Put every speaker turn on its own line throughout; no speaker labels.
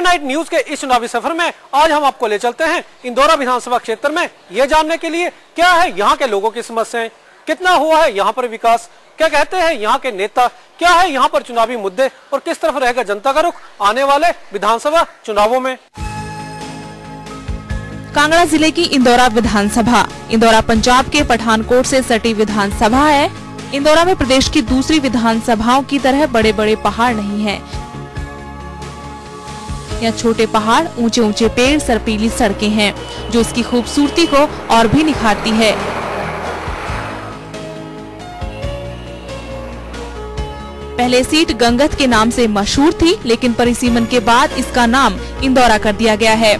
Overnight news के इस चुनावी सफर में आज हम आपको ले चलते हैं इंदौरा विधानसभा क्षेत्र में, ये जानने के लिए क्या है यहाँ के लोगों की समस्याएं, कितना हुआ है यहाँ पर विकास, क्या कहते हैं यहाँ के नेता, क्या है यहाँ पर चुनावी मुद्दे और किस तरफ रहेगा जनता का रुख आने वाले विधानसभा चुनावों में।
कांगड़ा जिले की इंदौरा विधानसभा इंदौरा पंजाब के पठानकोट से सटी विधानसभा है। इंदौरा में प्रदेश की दूसरी विधानसभाओं की तरह बड़े बड़े पहाड़ नहीं हैं। यहाँ छोटे पहाड़, ऊंचे ऊंचे पेड़, सर्पीली सड़कें हैं जो इसकी खूबसूरती को और भी निखारती है। पहले सीट गंगत के नाम से मशहूर थी, लेकिन परिसीमन के बाद इसका नाम इंदौरा कर दिया गया है।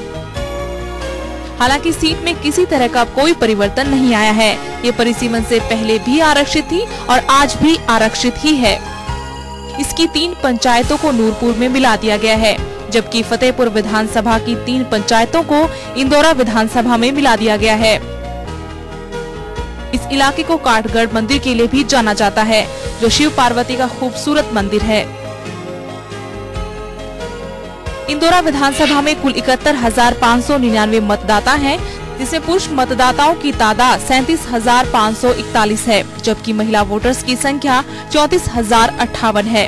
हालांकि सीट में किसी तरह का कोई परिवर्तन नहीं आया है। ये परिसीमन से पहले भी आरक्षित थी और आज भी आरक्षित ही है। इसकी 3 पंचायतों को नूरपुर में मिला दिया गया है, जबकि फतेहपुर विधानसभा की 3 पंचायतों को इंदौरा विधानसभा में मिला दिया गया है। इस इलाके को काठगढ़ मंदिर के लिए भी जाना जाता है, जो शिव पार्वती का खूबसूरत मंदिर है। इंदौरा विधानसभा में कुल 71,599 मतदाता हैं, जिसमें पुरुष मतदाताओं की तादाद 37,541 है, जबकि महिला वोटर्स की संख्या 34,058 है।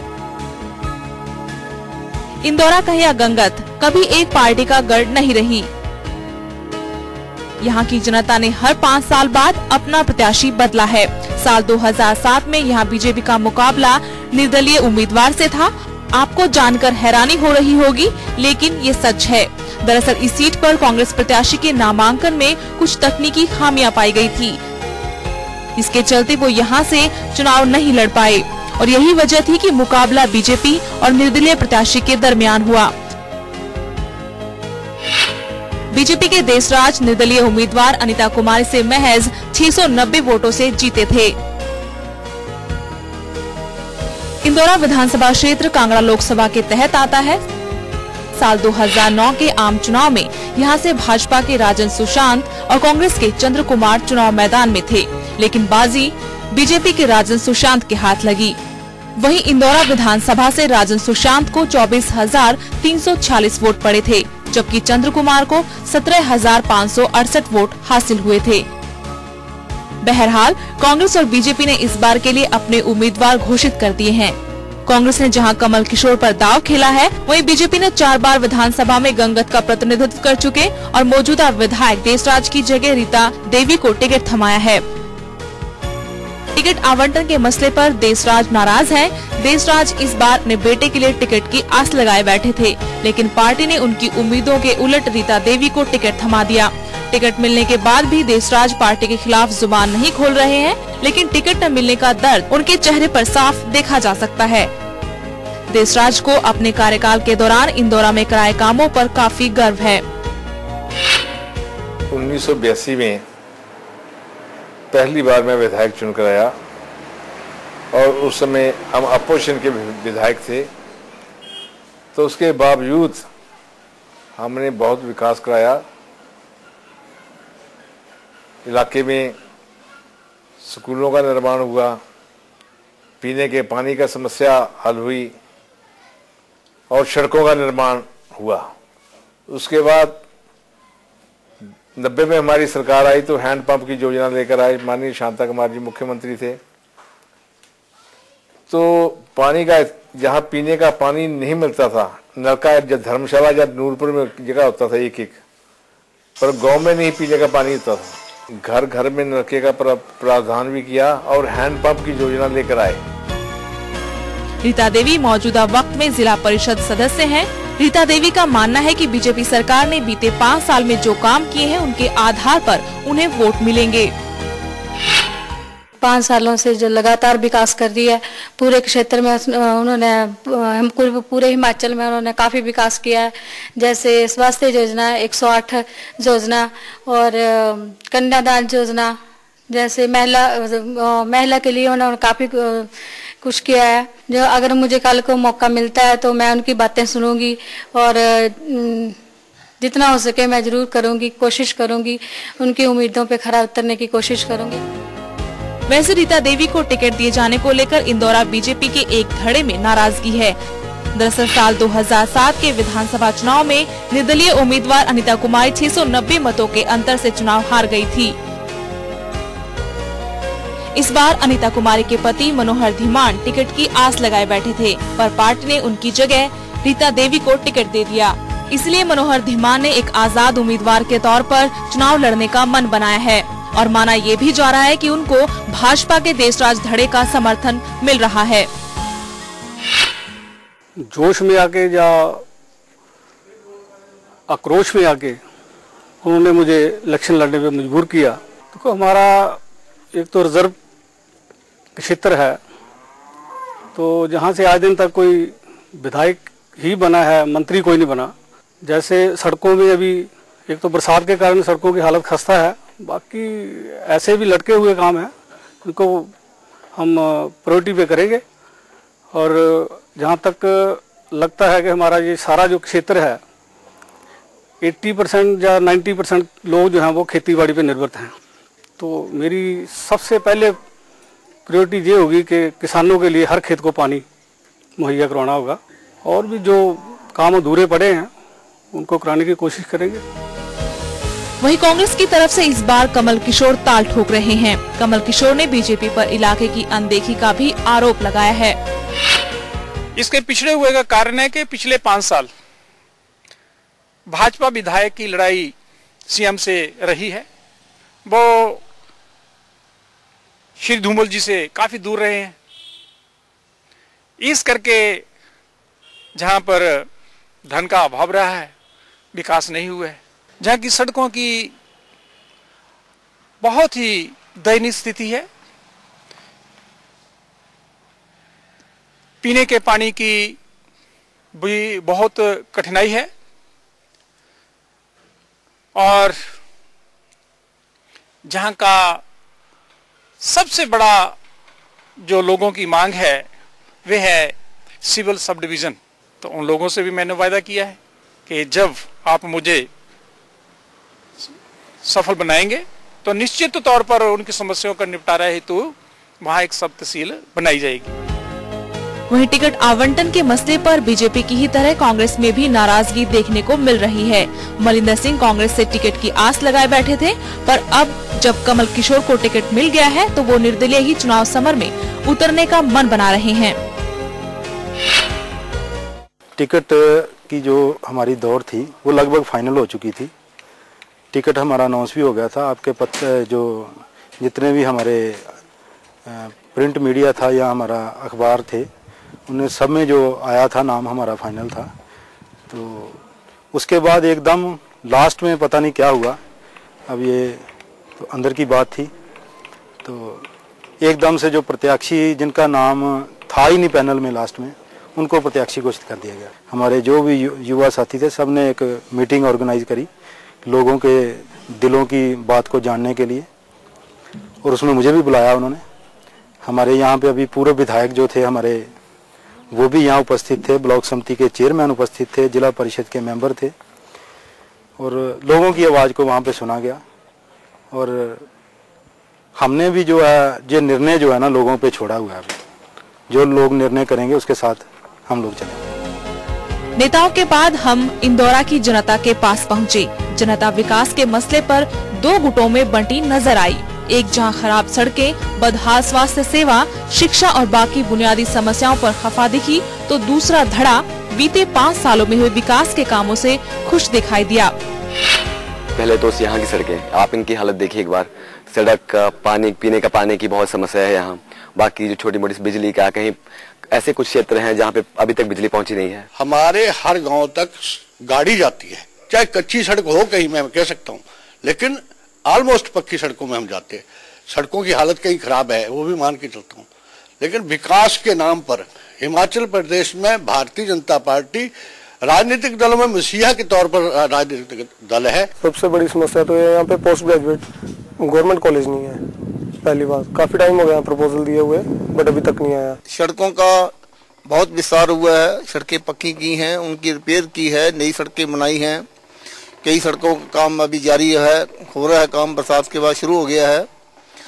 इंदौरा कहे या गंगत, कभी एक पार्टी का गढ़ नहीं रही। यहाँ की जनता ने हर 5 साल बाद अपना प्रत्याशी बदला है। साल 2007 में यहाँ बीजेपी का मुकाबला निर्दलीय उम्मीदवार से था। आपको जानकर हैरानी हो रही होगी, लेकिन ये सच है। दरअसल इस सीट पर कांग्रेस प्रत्याशी के नामांकन में कुछ तकनीकी खामियां पाई गई थी। इसके चलते वो यहाँ से चुनाव नहीं लड़ पाए और यही वजह थी कि मुकाबला बीजेपी और निर्दलीय प्रत्याशी के दरमियान हुआ। बीजेपी के देशराज निर्दलीय उम्मीदवार अनिता कुमारी से महज 690 वोटों से जीते थे। इंदौरा विधानसभा क्षेत्र कांगड़ा लोकसभा के तहत आता है। साल 2009 के आम चुनाव में यहां से भाजपा के राजन सुशांत और कांग्रेस के चंद्र कुमार चुनाव मैदान में थे, लेकिन बाजी बीजेपी के राजन सुशांत के हाथ लगी। वहीं इंदौरा विधानसभा से राजन सुशांत को 24,346 वोट पड़े थे, जबकि चंद्र कुमार को 17,568 वोट हासिल हुए थे। बहरहाल कांग्रेस और बीजेपी ने इस बार के लिए अपने उम्मीदवार घोषित कर दिए हैं। कांग्रेस ने जहां कमल किशोर पर दांव खेला है, वहीं बीजेपी ने 4 बार विधानसभा में गंगत का प्रतिनिधित्व कर चुके और मौजूदा विधायक देशराज की जगह रीता देवी को टिकट थमाया है। टिकट आवंटन के मसले पर देशराज नाराज हैं। देशराज इस बार अपने बेटे के लिए टिकट की आस लगाए बैठे थे, लेकिन पार्टी ने उनकी उम्मीदों के उलट रीता देवी को टिकट थमा दिया। टिकट मिलने के बाद भी देशराज पार्टी के खिलाफ जुबान नहीं खोल रहे हैं, लेकिन टिकट न मिलने का दर्द उनके चेहरे पर साफ देखा जा सकता है। देशराज को अपने कार्यकाल के दौरान इंदौरा में कराए कामों पर काफी गर्व है।
1982 में पहली बार मैं विधायक चुनकर आया और उस समय हम अपोजिशन के विधायक थे, तो उसके बावजूद हमने बहुत विकास कराया। इलाके में स्कूलों का निर्माण हुआ, पीने के पानी का समस्या हल हुई और सड़कों का निर्माण हुआ। उसके बाद 90 में हमारी सरकार आई तो हैंडपंप की योजना लेकर आए। माननीय शांता कुमार जी मुख्यमंत्री थे, तो पानी का जहाँ पीने का पानी नहीं मिलता था, नलका धर्मशाला या नूरपुर में जगह होता था एक, पर गांव में नहीं पीने का पानी होता था। घर घर में नलके का प्रावधान भी किया और हैंडपंप की योजना लेकर आए।
रीता देवी मौजूदा वक्त में जिला परिषद सदस्य हैं। रीता देवी का मानना है कि बीजेपी सरकार ने बीते 5 साल में जो काम किए हैं, उनके आधार पर उन्हें वोट मिलेंगे।
5 सालों से जो लगातार विकास कर रही है पूरे क्षेत्र में, उन्होंने हमको पूरे हिमाचल में उन्होंने काफ़ी विकास किया है। जैसे स्वास्थ्य योजना, 108 योजना और कन्यादान योजना, जैसे महिला के लिए उन्होंने काफ़ी कुछ किया है। जो अगर मुझे कल को मौका मिलता है तो मैं उनकी बातें सुनूंगी और जितना हो सके मैं जरूर करूंगी, कोशिश करूंगी, उनकी उम्मीदों पे खरा उतरने की कोशिश करूंगी।
वैसे रीता देवी को टिकट दिए जाने को लेकर इंदौरा बीजेपी के एक धड़े में नाराजगी है। दरअसल साल 2007 के विधानसभा चुनाव में निर्दलीय उम्मीदवार अनीता कुमारी 690 मतों के अंतर से चुनाव हार गई थी। इस बार अनीता कुमारी के पति मनोहर धीमान टिकट की आस लगाए बैठे थे, पर पार्टी ने उनकी जगह रीता देवी को टिकट दे दिया। इसलिए मनोहर धीमान ने एक आजाद उम्मीदवार के तौर पर चुनाव लड़ने का मन बनाया है और माना ये भी जा रहा है कि उनको भाजपा के देशराज धड़े का समर्थन मिल रहा है।
जोश में आके या आक्रोश में आके उन्होंने मुझे इलेक्शन लड़ने पे मजबूर किया। तो हमारा एक तो रिजर्व क्षेत्र है, तो जहाँ से आज दिन तक कोई विधायक ही बना है, मंत्री कोई नहीं बना। जैसे सड़कों में अभी एक तो बरसात के कारण सड़कों की हालत खस्ता है, बाकी ऐसे भी लटके हुए काम है, उनको हम प्रायोरिटी पे करेंगे। और जहाँ तक लगता है कि हमारा ये सारा जो क्षेत्र है 80% या 90% लोग जो हैं वो खेती बाड़ी पे निर्भर हैं। तो मेरी सबसे पहले प्रायोरिटी ये होगी कि किसानों के लिए हर खेत को पानी मुहैया करवाना होगा, और भी जो काम अधूरे पड़े हैं उनको कराने की कोशिश करेंगे।
वहीं कांग्रेस की तरफ से इस बार कमल किशोर ताल ठोक रहे हैं। कमल किशोर ने बीजेपी पर इलाके की अनदेखी का भी आरोप लगाया है।
इसके पिछड़े हुए का कारण है कि पिछले 5 साल भाजपा विधायक की लड़ाई सीएम से रही है। वो श्री धूमल जी से काफी दूर रहे हैं। इस करके जहां पर धन का अभाव रहा है, विकास नहीं हुआ है। जहां की सड़कों की बहुत ही दयनीय स्थिति है, पीने के पानी की भी बहुत कठिनाई है, और जहां का सबसे बड़ा जो लोगों की मांग है वह है सिविल सब डिवीजन। तो उन लोगों से भी मैंने वायदा किया है कि जब आप मुझे सफल बनाएंगे तो निश्चित तौर पर उनकी समस्याओं का निपटारा हेतु वहां एक सब तहसील बनाई जाएगी।
वहीं टिकट आवंटन के मसले पर बीजेपी की ही तरह कांग्रेस में भी नाराजगी देखने को मिल रही है। मलिंदर सिंह कांग्रेस से टिकट की आस लगाए बैठे थे, पर अब जब कमल किशोर को टिकट मिल गया है तो वो निर्दलीय ही चुनाव समर में उतरने का मन बना रहे हैं।
टिकट की जो हमारी दौड़ थी वो लगभग फाइनल हो चुकी थी। टिकट हमारा अनाउंस भी हो गया था। आपके पत्र जो जितने भी हमारे प्रिंट मीडिया था या हमारा अखबार थे, उनमें सब में जो आया था नाम हमारा फाइनल था। तो उसके बाद एकदम लास्ट में पता नहीं क्या हुआ, अब ये तो अंदर की बात थी। तो एकदम से जो प्रत्याशी जिनका नाम था ही नहीं पैनल में लास्ट में, उनको प्रत्याशी घोषित कर दिया गया। हमारे जो भी युवा साथी थे सब ने एक मीटिंग ऑर्गेनाइज करी लोगों के दिलों की बात को जानने के लिए, और उसमें मुझे भी बुलाया उन्होंने। हमारे यहाँ पे अभी पूर्व विधायक जो थे हमारे, वो भी यहाँ उपस्थित थे, ब्लॉक समिति के चेयरमैन उपस्थित थे, जिला परिषद के मेंबर थे, और लोगों की आवाज़ को वहाँ पे सुना गया। और हमने भी जो है ये निर्णय जो है ना लोगों पे छोड़ा हुआ है। अभी जो लोग निर्णय करेंगे उसके साथ हम लोग चलेंगे।
नेताओं के बाद हम इंदौरा की जनता के पास पहुँचे। जनता विकास के मसले पर 2 गुटों में बंटी नजर आई। एक जहां खराब सड़कें, बदहाल स्वास्थ्य सेवा, शिक्षा और बाकी बुनियादी समस्याओं पर खफा दिखी, तो दूसरा धड़ा बीते 5 सालों में हुए विकास के कामों से खुश दिखाई दिया।
पहले तो यहाँ की सड़कें, आप इनकी हालत देखिए एक बार। सड़क का पानी, पीने का पानी की बहुत समस्या है यहाँ। बाकी जो छोटी मोटी बिजली का, कहीं ऐसे कुछ क्षेत्र हैं जहाँ पे अभी तक बिजली पहुँची नहीं है।
हमारे हर गांव तक गाड़ी जाती है, चाहे कच्ची सड़क हो कहीं, मैं कह सकता हूँ, लेकिन ऑलमोस्ट पक्की सड़कों में हम जाते हैं। सड़कों की हालत कहीं खराब है वो भी मान के चलता हूँ, लेकिन विकास के नाम पर हिमाचल प्रदेश में भारतीय जनता पार्टी राजनीतिक दलों में मसीहा के तौर पर राजनीतिक दल है।
सबसे बड़ी समस्या तो यहाँ पे पोस्ट ग्रेजुएट गवर्नमेंट कॉलेज नहीं है। पहली बात, काफी टाइम हो गया प्रपोजल दिए हुए, बट अभी तक नहीं आया।
सड़कों का बहुत विस्तार हुआ है, सड़कें पक्की की हैं, उनकी रिपेयर की है, नई सड़कें बनाई हैं। कई सड़कों का काम अभी जारी है, हो रहा है काम, बरसात के बाद शुरू हो गया है।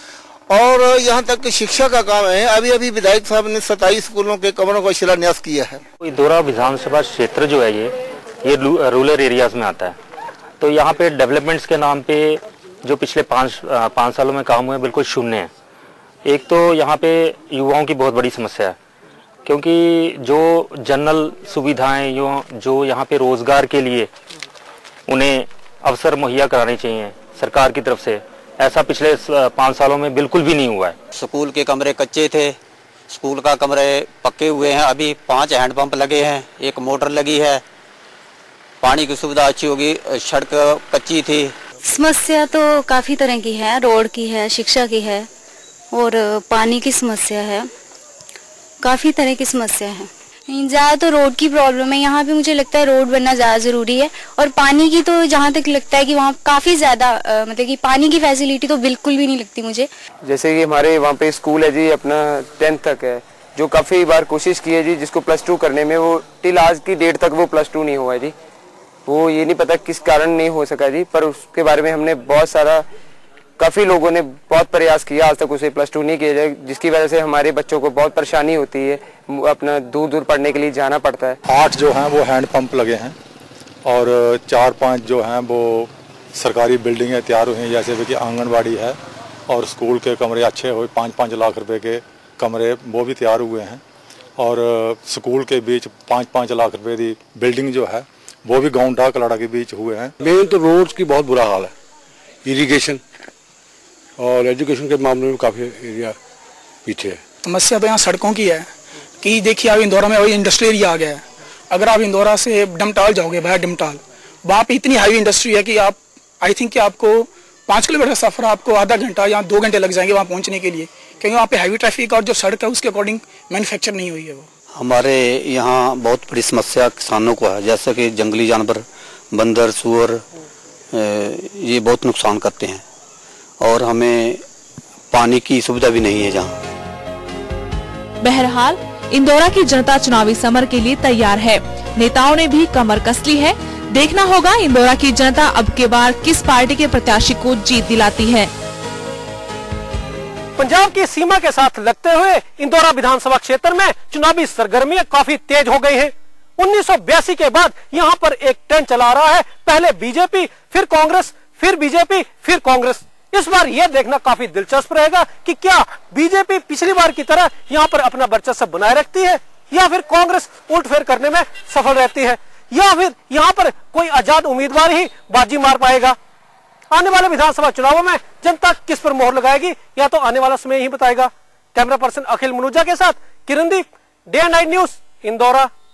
और यहाँ तक कि शिक्षा का काम है। अभी अभी विधायक साहब ने 27 स्कूलों के कमरों का शिलान्यास किया है।
इंदौरा विधानसभा क्षेत्र जो है ये रूरल एरियाज में आता है, तो यहाँ पे डेवलपमेंट्स के नाम पे जो पिछले पाँच सालों में काम हुए बिल्कुल शून्य है। एक तो यहाँ पे युवाओं की बहुत बड़ी समस्या है, क्योंकि जो जनरल सुविधाएं जो यहाँ पे रोजगार के लिए उन्हें अवसर मुहैया कराने चाहिए सरकार की तरफ से, ऐसा पिछले 5 सालों में बिल्कुल भी नहीं हुआ है।
स्कूल के कमरे कच्चे थे, स्कूल का कमरे पक्के हुए हैं। अभी 5 हैंडपंप लगे हैं, एक मोटर लगी है, पानी की सुविधा अच्छी होगी, सड़क कच्ची थी।
समस्या तो काफी तरह की है, रोड की है, शिक्षा की है और पानी की समस्या है, काफी तरह की समस्या है। ज़्यादा तो रोड की प्रॉब्लम है, यहाँ पे मुझे लगता है रोड बनना ज़्यादा ज़रूरी है। और पानी की तो जहाँ तक लगता है कि वहाँ काफ़ी ज़्यादा मतलब कि पानी की फैसिलिटी तो बिल्कुल भी नहीं लगती मुझे।
जैसे कि हमारे वहाँ पे स्कूल है जी, अपना 10th तक है, जो काफ़ी बार कोशिश की है जी जिसको +2 करने में, वो टिल आज की डेट तक वो +2 नहीं हुआ है जी। वो ये नहीं पता किस कारण नहीं हो सका जी, पर उसके बारे में हमने बहुत सारा, काफ़ी लोगों ने बहुत प्रयास किया, आज तक उसे +2 नहीं किया जाए, जिसकी वजह से हमारे बच्चों को बहुत परेशानी होती है, अपना दूर दूर पढ़ने के लिए जाना पड़ता है।
8 जो हैं वो हैंड पंप लगे हैं और 4-5 जो हैं वो सरकारी बिल्डिंगें तैयार हुई हैं, जैसे कि आंगनबाड़ी है और स्कूल के कमरे अच्छे हुए, 5-5 लाख रुपए के कमरे वो भी तैयार हुए हैं। और स्कूल के बीच 5-5 लाख रुपए की बिल्डिंग जो है वो भी गाँव डाक कलाड़ा के बीच हुए हैं।
मेन तो रोड्स की बहुत बुरा हाल है, इरिगेशन और एजुकेशन के मामले में काफ़ी एरिया पीछे है।
समस्या तो यहाँ सड़कों की है कि देखिए आप इंदौरा में वही इंडस्ट्री एरिया आ गया है। अगर आप इंदौरा से डमटाल जाओगे, भाया डमटाल, वहाँ पे इतनी हैवी इंडस्ट्री है कि आप आई थिंक कि आपको 5 किलोमीटर का सफ़र आपको आधा घंटा या 2 घंटे लग जाएंगे वहाँ पहुँचने के लिए, क्योंकि वहाँ पे हैवी ट्रैफिक और जो सड़क है उसके अकॉर्डिंग मैन्युफैक्चर नहीं हुई है। वो
हमारे यहाँ बहुत बड़ी समस्या किसानों को है, जैसे कि जंगली जानवर, बंदर, सूअर, ये बहुत नुकसान करते हैं और हमें पानी की सुविधा भी नहीं है जहाँ।
बहरहाल इंदौरा की जनता चुनावी समर के लिए तैयार है, नेताओं ने भी कमर कस ली है। देखना होगा इंदौरा की जनता अब के बार किस पार्टी के प्रत्याशी को जीत दिलाती है।
पंजाब की सीमा के साथ लगते हुए इंदौरा विधानसभा क्षेत्र में चुनावी सरगर्मियां काफी तेज हो गई हैं। 1982 के बाद यहां पर एक ट्रेंड चला रहा है, पहले बीजेपी, फिर कांग्रेस, फिर बीजेपी, फिर कांग्रेस। इस बार यह देखना काफी दिलचस्प रहेगा कि क्या बीजेपी पिछली बार की तरह यहां पर अपना वर्चस्व बनाए रखती है या फिर कांग्रेस उलटफेर करने में सफल रहती है, या फिर यहां पर कोई आजाद उम्मीदवार ही बाजी मार पाएगा। आने वाले विधानसभा चुनावों में जनता किस पर मोहर लगाएगी या तो आने वाला समय ही बताएगा। कैमरा पर्सन अखिल मनुजा के साथ Kirandeep, day and night news, Indora.